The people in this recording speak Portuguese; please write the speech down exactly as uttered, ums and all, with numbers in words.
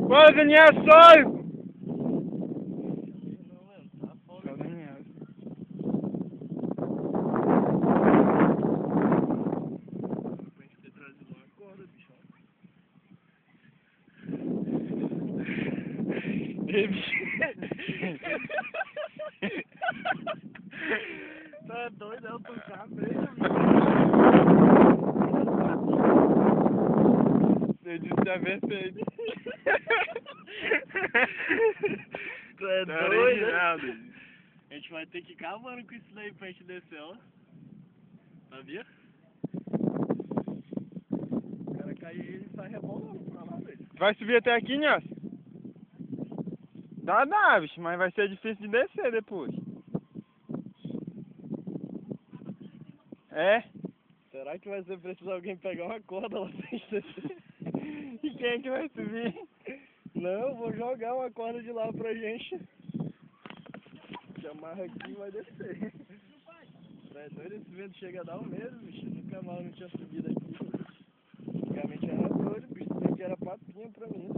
Bora, Daniel, sobe! Só Daniel. Tá doido, é o tocar mesmo. Eu disse a verdade. Tu é Tá doido, original, né? Luiz. A gente vai ter que ir cavando com isso daí pra gente descer, ó. Sabia? O cara cai e sai rebolando pra lá, velho. Vai subir até aqui, Nhosse? Dá, dá, bicho, mas vai ser difícil de descer depois. É? Será que vai ser preciso alguém pegar uma corda lá pra gente descer? E quem é que vai subir? Não, eu vou jogar uma corda de lá pra gente. Se amarra aqui e vai descer. É doido, esse vento chega a dar um medo, bicho. Nunca mais não tinha subido aqui. Antigamente era doido, bicho. Isso aqui era papinha pra mim.